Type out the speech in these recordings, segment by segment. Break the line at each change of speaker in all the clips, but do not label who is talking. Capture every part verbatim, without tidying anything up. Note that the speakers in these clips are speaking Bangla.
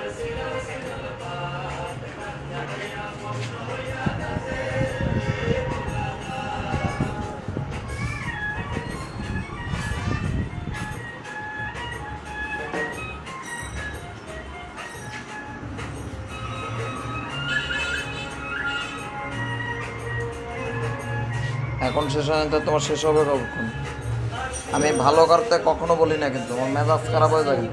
এখন শেষ হয় তো তোমার শেষ হবে কখন? আমি ভালো করতে কখনো বলি না, কিন্তু আমার মেজাজ খারাপ হয়ে যায়।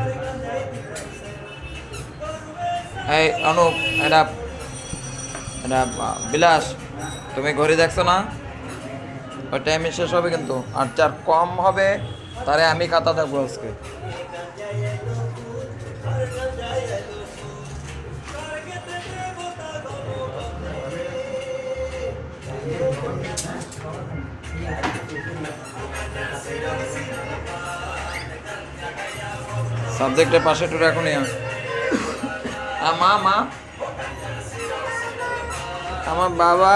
এই অনুপ, এটা এটা বিলাস, তুমি ঘড়ি দেখছো না? ওই টাইমে শেষ হবে কিন্তু, আর যার কম হবে তারে আমি খাতা দেখবো আজকে। সাবজেক্টের পাশে একটু রাখুন। মা মা আমার বাবা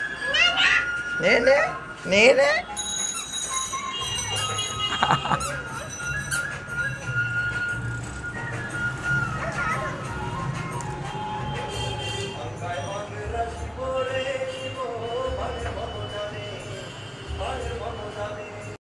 নে নে নে নে